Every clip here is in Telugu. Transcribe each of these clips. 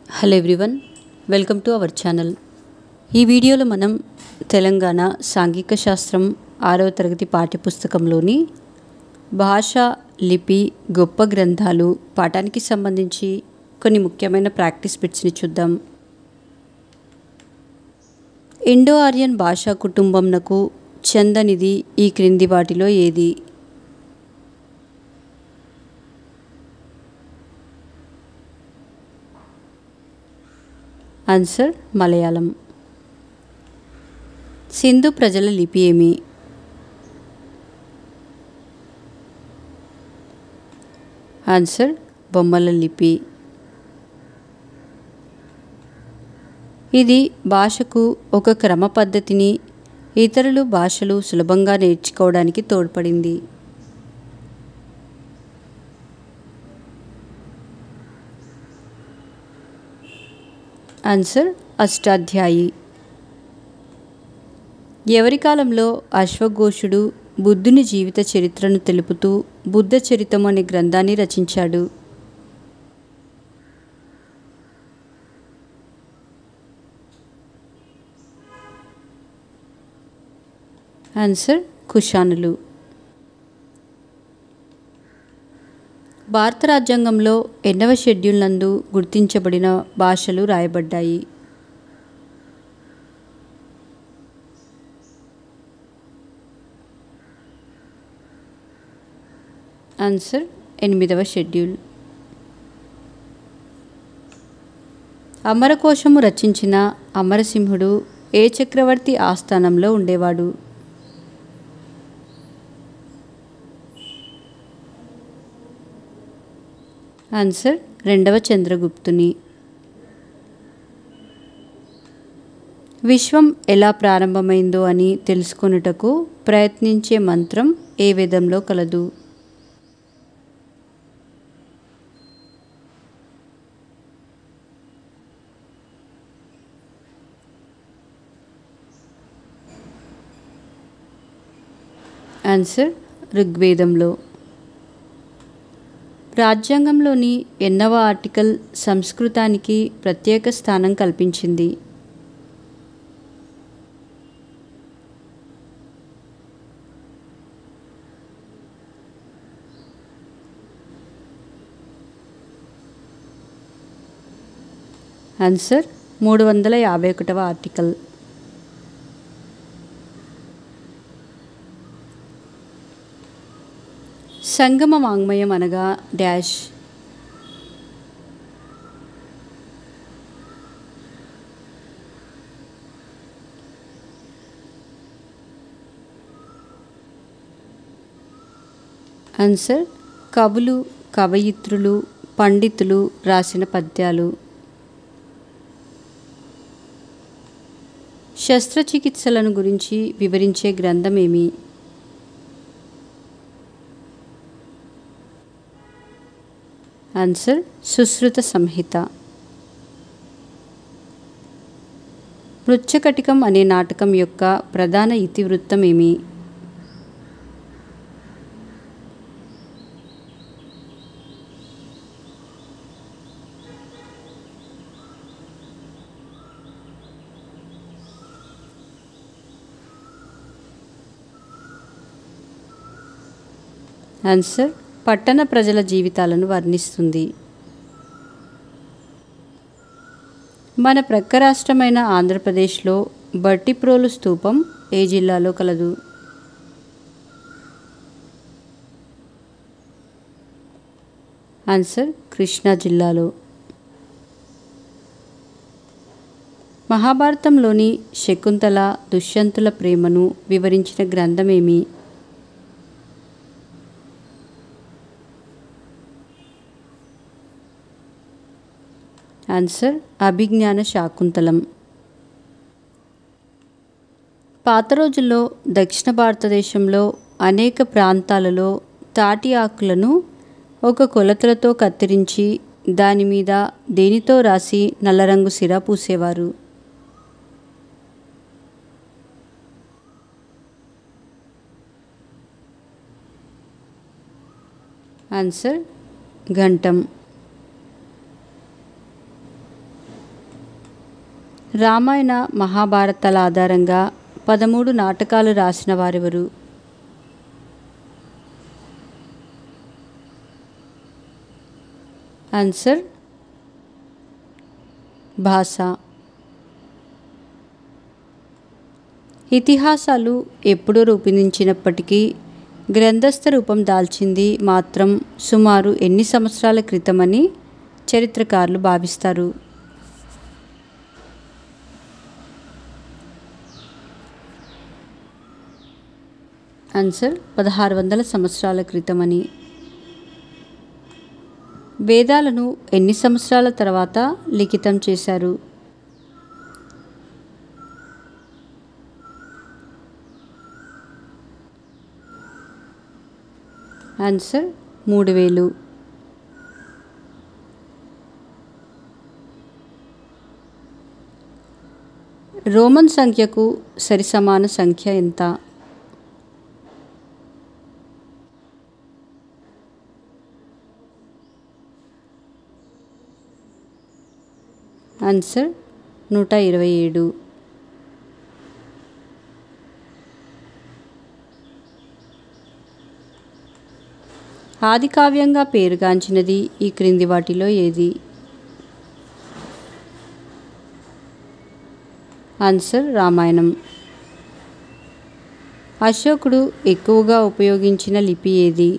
Hello everyone, welcome to our channel. ఈ వీడియోలో మనం తెలంగాణ సాంఘిక శాస్త్రం 6వ తరగతి పాఠ్యపుస్తకంలోని భాష, లిపి, గొప్ప గ్రంథాలు పాఠానికి సంబంధించి కొన్ని ముఖ్యమైన ప్రాక్టీస్ బిట్స్ని చూద్దాం. ఇండో ఆర్యన్ భాషా కుటుంబంనకు చెందనిది ఈ క్రింది వాటిలో ఏది? ఆన్సర్ మలయాళం. సింధు ప్రజల లిపి ఏమి? ఆన్సర్ బొమ్మల లిపి. ఇది భాషకు ఒక క్రమ పద్ధతిని, ఇతరులు భాషలు సులభంగా నేర్చుకోవడానికి తోడ్పడింది. ఆన్సర్ అష్టాధ్యాయి. ఎవరి కాలంలో అశ్వఘోషుడు బుద్ధుని జీవిత చరిత్రను తెలుపుతూ బుద్ధ చరితం అనే గ్రంథాన్ని రచించాడు? ఆన్సర్ కుషానులు. భారత రాజ్యాంగంలో ఎన్నవ షెడ్యూల్ నందు గుర్తించబడిన భాషలు రాయబడ్డాయి? ఆన్సర్ 8వ షెడ్యూల్. అమరకోశము రచించిన అమరసింహుడు ఏ చక్రవర్తి ఆస్థానంలో ఉండేవాడు? ఆన్సర్ 2వ చంద్రగుప్తుని. విశ్వం ఎలా ప్రారంభమైందో అని తెలుసుకొనుటకు ప్రయత్నించే మంత్రం ఏ వేదంలో కలదు? ఆన్సర్ ఋగ్వేదంలో. రాజ్యాంగంలోని ఎన్నవ ఆర్టికల్ సంస్కృతానికి ప్రత్యేక స్థానం కల్పించింది? ఆన్సర్ 351వ ఆర్టికల్. సంగమ వాంగ్మయం అనగా డాష్. ఆన్సర్ కవులు, కవయిత్రులు, పండితులు రాసిన పద్యాలు. శస్త్రచికిత్సలను గురించి వివరించే గ్రంథం ఏమి? ఆన్సర్ సుశ్రుత సంహిత. మృచ్ఛకటికం అనే నాటకం యొక్క ప్రధాన ఇతివృత్తం ఏమి? ఆన్సర్ పట్టణ ప్రజల జీవితాలను వర్ణిస్తుంది. మన ప్రక్క రాష్ట్రమైన ఆంధ్రప్రదేశ్లో బట్టిప్రోలు స్తూపం ఏ జిల్లాలో కలదు? ఆన్సర్ కృష్ణా జిల్లాలో. మహాభారతంలోని శకుంతల, దుష్యంతుల ప్రేమను వివరించిన గ్రంథం ఏమి? ఆన్సర్ అభిజ్ఞాన శాకుంతలం. పాత రోజుల్లో దక్షిణ భారతదేశంలో అనేక ప్రాంతాలలో తాటి ఆకులను ఒక కొలతలతో కత్తిరించి దాని మీద దేనితో రాసి నల్లరంగు సిరా పూసేవారు? ఆన్సర్ ఘంటం. రామాయణ మహాభారతాల ఆధారంగా 13 నాటకాలు రాసిన వారెవరు? ఆన్సర్ భాష. ఇతిహాసాలు ఎప్పుడో రూపొందించినప్పటికీ గ్రంథస్థ రూపం దాల్చింది మాత్రం సుమారు ఎన్ని సంవత్సరాల క్రితమని చరిత్రకారులు భావిస్తారు? ఆన్సర్ 1600 సంవత్సరాల క్రితమని. వేదాలను ఎన్ని సంవత్సరాల తర్వాత లిఖితం చేశారు? ఆన్సర్ 3000. రోమన్ సంఖ్యకు సరిసమాన సంఖ్య ఎంత? ఆన్సర్ 127. ఆదికావ్యంగా పేరుగాంచినది ఈ క్రింది వాటిలో ఏది? ఆన్సర్ రామాయణం. అశోకుడు ఎక్కువగా ఉపయోగించిన లిపి ఏది?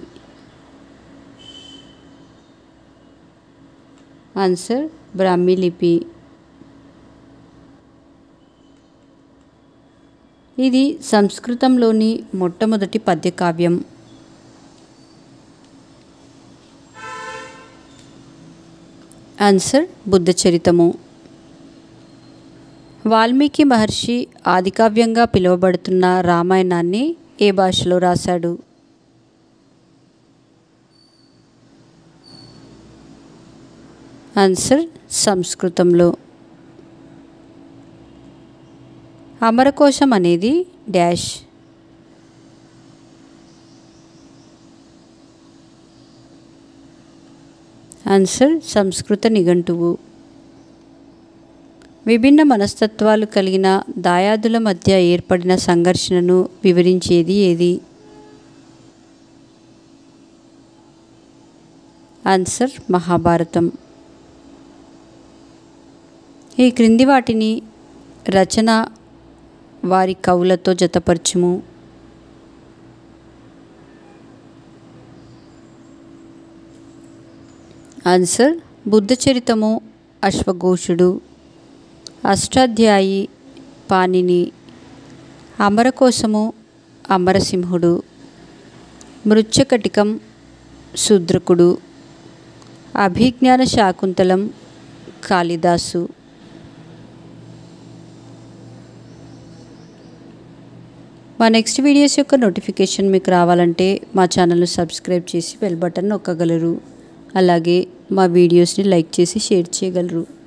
ఆన్సర్ బ్రాహ్మీ లిపి. ఇది సంస్కృతంలోని మొట్టమొదటి పద్యకావ్యం. ఆన్సర్ బుద్ధ చరితము. వాల్మీకి మహర్షి ఆదికావ్యంగా పిలువబడుతున్న రామాయణాన్ని ఏ భాషలో రాశాడు? ఆన్సర్ సంస్కృతంలో. అమరకోశం అనేది డాష్. ఆన్సర్ సంస్కృత నిఘంటువు. విభిన్న మనస్తత్వాలు కలిగిన దాయాదుల మధ్య ఏర్పడిన సంఘర్షణను వివరించేది ఏది? ఆన్సర్ మహాభారతం. ఈ క్రింది వాటిని రచన వారి కవులతో జతపరచుము. ఆన్సర్ బుద్ధ చరితము అశ్వఘోషుడు, అష్టాధ్యాయి పాణిని, అమరకోశము అమరసింహుడు, మృచ్ఛకటికం శూద్రకుడు, అభిజ్ఞాన శాకుంతలం కాళిదాసు. మా నెక్స్ట్ వీడియోస్ యొక్క నోటిఫికేషన్ మీకు రావాలంటే మా ఛానల్ను సబ్స్క్రైబ్ చేసి బెల్ బటన్ నొక్కగలరు. అలాగే మా వీడియోస్ని లైక్ చేసి షేర్ చేయగలరు.